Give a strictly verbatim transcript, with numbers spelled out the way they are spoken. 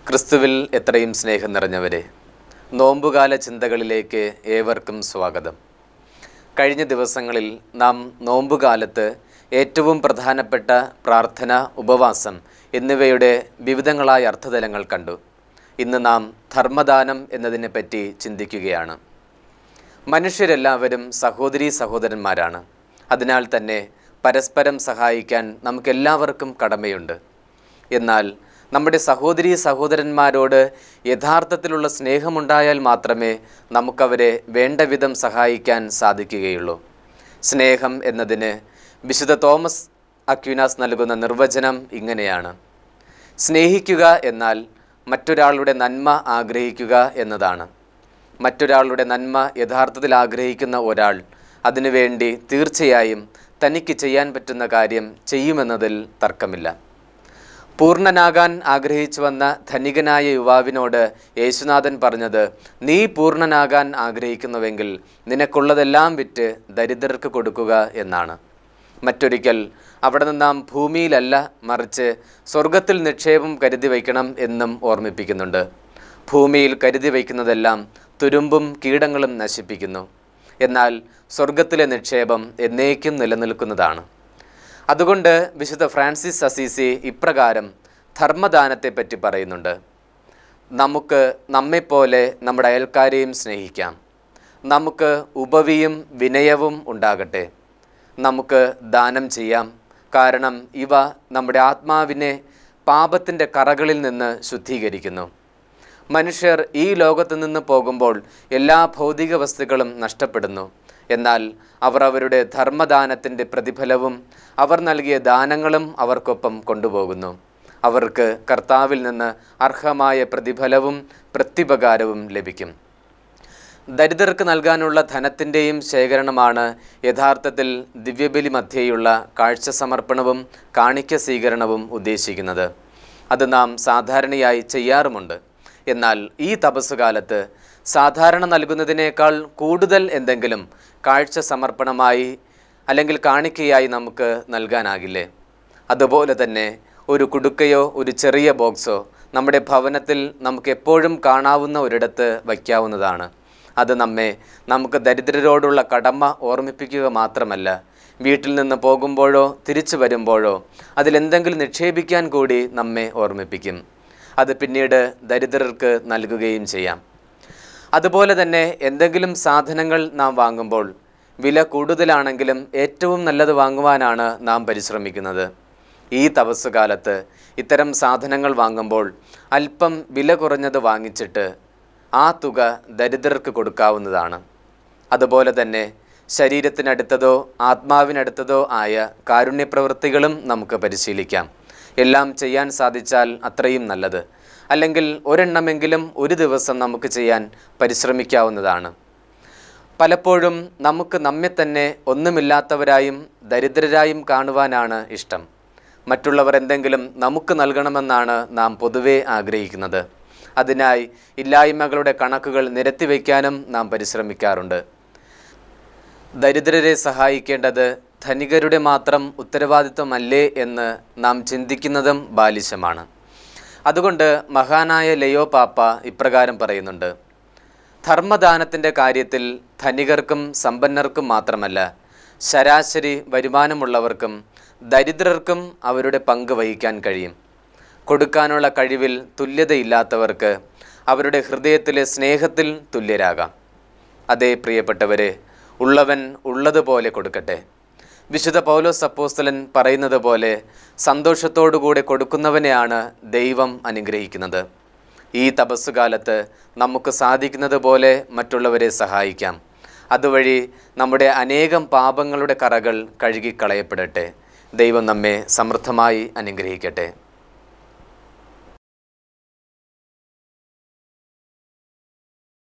ക്രിസ്തുവിൽ എത്രയും സ്നേഹം നിറഞ്ഞവരെ, നോമ്പുകാല ചിന്തകളിലേക്ക് ഏവർക്കും സ്വാഗതം. കഴിഞ്ഞ ദിവസങ്ങളിൽ നാം നോമ്പുകാലത്ത് ഏറ്റവും പ്രധാനപ്പെട്ട പ്രാർത്ഥന, ഉപവാസം എന്നിവയുടെ വിവിധങ്ങളായ അർത്ഥതലങ്ങൾ കണ്ടു. ഇന്ന് നാം ധർമ്മദാനം എന്നതിനെപ്പറ്റി ചിന്തിക്കുകയാണ്. മനുഷ്യരെല്ലാവരും സഹോദരീ സഹോദരന്മാരാണ്. അതിനാൽ തന്നെ പരസ്പരം സഹായിക്കാൻ നമുക്കെല്ലാവർക്കും കടമയുണ്ട്. എന്നാൽ നമ്മുടെ സഹോദരീ സഹോദരന്മാരോട് യഥാർത്ഥത്തിലുള്ള സ്നേഹമുണ്ടായാൽ മാത്രമേ നമുക്കവരെ വേണ്ട വിധം സഹായിക്കാൻ സാധിക്കുകയുള്ളൂ. സ്നേഹം എന്നതിന് വിശുദ്ധ തോമസ് അക്വീനാസ് നൽകുന്ന നിർവചനം ഇങ്ങനെയാണ്: സ്നേഹിക്കുക എന്നാൽ മറ്റൊരാളുടെ നന്മ ആഗ്രഹിക്കുക എന്നതാണ്. മറ്റൊരാളുടെ നന്മ യഥാർത്ഥത്തിൽ ആഗ്രഹിക്കുന്ന ഒരാൾ അതിനുവേണ്ടി തീർച്ചയായും തനിക്ക് ചെയ്യാൻ പറ്റുന്ന കാര്യം ചെയ്യുമെന്നതിൽ തർക്കമില്ല. പൂർണ്ണനാകാൻ ആഗ്രഹിച്ചു വന്ന ധനികനായ യുവാവിനോട് യേശുനാഥൻ പറഞ്ഞത്, നീ പൂർണ്ണനാകാൻ ആഗ്രഹിക്കുന്നുവെങ്കിൽ നിനക്കുള്ളതെല്ലാം വിറ്റ് ദരിദ്രർക്ക് കൊടുക്കുക എന്നാണ്. മറ്റൊരിക്കൽ അവിടെ നിന്ന് നാം ഭൂമിയിലല്ല മറിച്ച് സ്വർഗത്തിൽ നിക്ഷേപം കരുതി വയ്ക്കണം എന്നും ഓർമ്മിപ്പിക്കുന്നുണ്ട്. ഭൂമിയിൽ കരുതി വയ്ക്കുന്നതെല്ലാം തുരുമ്പും കീടങ്ങളും നശിപ്പിക്കുന്നു. എന്നാൽ സ്വർഗത്തിലെ നിക്ഷേപം എന്നേക്കും നിലനിൽക്കുന്നതാണ്. അതുകൊണ്ട് വിശുദ്ധ ഫ്രാൻസിസ് അസീസി ഇപ്രകാരം ധർമ്മദാനത്തെപ്പറ്റി പറയുന്നുണ്ട്: നമുക്ക് നമ്മെപ്പോലെ നമ്മുടെ അയൽക്കാരെയും സ്നേഹിക്കാം. നമുക്ക് ഉപവിയും വിനയവും ഉണ്ടാകട്ടെ. നമുക്ക് ദാനം ചെയ്യാം. കാരണം ഇവ നമ്മുടെ ആത്മാവിനെ പാപത്തിൻ്റെ കറകളിൽ നിന്ന് ശുദ്ധീകരിക്കുന്നു. മനുഷ്യർ ഈ ലോകത്തു നിന്ന് പോകുമ്പോൾ എല്ലാ ഭൗതിക വസ്തുക്കളും നഷ്ടപ്പെടുന്നു. എന്നാൽ അവർ അവരുടെ ധർമ്മദാനത്തിൻ്റെ പ്രതിഫലവും അവർ നൽകിയ ദാനങ്ങളും അവർക്കൊപ്പം കൊണ്ടുപോകുന്നു. അവർക്ക് കർത്താവിൽ നിന്ന് അർഹമായ പ്രതിഫലവും പ്രത്യുപകാരവും ലഭിക്കും. ദരിദ്രർക്ക് നൽകാനുള്ള ധനത്തിൻ്റെയും ശേഖരണമാണ് യഥാർത്ഥത്തിൽ ദിവ്യബലി മധ്യേയുള്ള കാഴ്ച സമർപ്പണവും കാണിക്ക സ്വീകരണവും ഉദ്ദേശിക്കുന്നത്. അത് നാം സാധാരണയായി ചെയ്യാറുമുണ്ട്. എന്നാൽ ഈ തപസ്സുകാലത്ത് സാധാരണ നൽകുന്നതിനേക്കാൾ കൂടുതൽ എന്തെങ്കിലും കാഴ്ച സമർപ്പണമായി അല്ലെങ്കിൽ കാണിക്കയായി നമുക്ക് നൽകാനാകില്ലേ? അതുപോലെ തന്നെ ഒരു കുടുക്കയോ ഒരു ചെറിയ ബോക്സോ നമ്മുടെ ഭവനത്തിൽ നമുക്ക് എപ്പോഴും കാണാവുന്ന ഒരിടത്ത് വയ്ക്കാവുന്നതാണ്. അത് നമ്മെ നമുക്ക് ദരിദ്രരോടുള്ള കടമ ഓർമ്മിപ്പിക്കുക മാത്രമല്ല, വീട്ടിൽ നിന്ന് പോകുമ്പോഴോ തിരിച്ചു വരുമ്പോഴോ അതിലെന്തെങ്കിലും നിക്ഷേപിക്കാൻ കൂടി നമ്മെ ഓർമ്മിപ്പിക്കും. അത് പിന്നീട് ദരിദ്രർക്ക് നൽകുകയും ചെയ്യാം. അതുപോലെ തന്നെ എന്തെങ്കിലും സാധനങ്ങൾ നാം വാങ്ങുമ്പോൾ വില കൂടുതലാണെങ്കിലും ഏറ്റവും നല്ലത് വാങ്ങുവാനാണ് നാം പരിശ്രമിക്കുന്നത്. ഈ തപസ്സുകാലത്ത് ഇത്തരം സാധനങ്ങൾ വാങ്ങുമ്പോൾ അല്പം വില കുറഞ്ഞത് വാങ്ങിച്ചിട്ട് ആ തുക ദരിദ്രർക്ക് കൊടുക്കാവുന്നതാണ്. അതുപോലെ തന്നെ ശരീരത്തിനടുത്തതോ ആത്മാവിനടുത്തതോ ആയ കാരുണ്യപ്രവൃത്തികളും നമുക്ക് പരിശീലിക്കാം. എല്ലാം ചെയ്യാൻ സാധിച്ചാൽ അത്രയും നല്ലത്. അല്ലെങ്കിൽ ഒരെണ്ണമെങ്കിലും ഒരു ദിവസം നമുക്ക് ചെയ്യാൻ പരിശ്രമിക്കാവുന്നതാണ്. പലപ്പോഴും നമുക്ക് നമ്മെ തന്നെ ഒന്നുമില്ലാത്തവരായും ദരിദ്രരായും കാണുവാനാണ് ഇഷ്ടം. മറ്റുള്ളവർ എന്തെങ്കിലും നമുക്ക് നൽകണമെന്നാണ് നാം പൊതുവെ ആഗ്രഹിക്കുന്നത്. അതിനായി ഇല്ലായ്മകളുടെ കണക്കുകൾ നിരത്തി വയ്ക്കാനും നാം പരിശ്രമിക്കാറുണ്ട്. ദരിദ്രരെ സഹായിക്കേണ്ടത് ധനികരുടെ മാത്രം ഉത്തരവാദിത്വമല്ലേ എന്ന് നാം ചിന്തിക്കുന്നതും ബാലിശമാണ്. അതുകൊണ്ട് മഹാനായ ലയോ പാപ്പ ഇപ്രകാരം പറയുന്നുണ്ട്: ധർമ്മദാനത്തിൻ്റെ കാര്യത്തിൽ ധനികർക്കും സമ്പന്നർക്കും മാത്രമല്ല, ശരാശരി വരുമാനമുള്ളവർക്കും ദരിദ്രർക്കും അവരുടെ പങ്ക് വഹിക്കാൻ കഴിയും. കൊടുക്കാനുള്ള കഴിവിൽ തുല്യതയില്ലാത്തവർക്ക് അവരുടെ ഹൃദയത്തിലെ സ്നേഹത്തിൽ തുല്യരാകാം. അതേ പ്രിയപ്പെട്ടവരെ, ഉള്ളവൻ ഉള്ളതുപോലെ കൊടുക്കട്ടെ. വിശുദ്ധ പൗലോസ് അപ്പോസ്തലൻ പറയുന്നത് പോലെ സന്തോഷത്തോടുകൂടെ കൊടുക്കുന്നവനെയാണ് ദൈവം അനുഗ്രഹിക്കുന്നത്. ഈ തപസ്സുകാലത്ത് നമുക്ക് സാധിക്കുന്നത് പോലെ മറ്റുള്ളവരെ സഹായിക്കാം. അതുവഴി നമ്മുടെ അനേകം പാപങ്ങളുടെ കറകൾ കഴുകിക്കളയപ്പെടട്ടെ. ദൈവം നമ്മെ സമൃദ്ധമായി അനുഗ്രഹിക്കട്ടെ.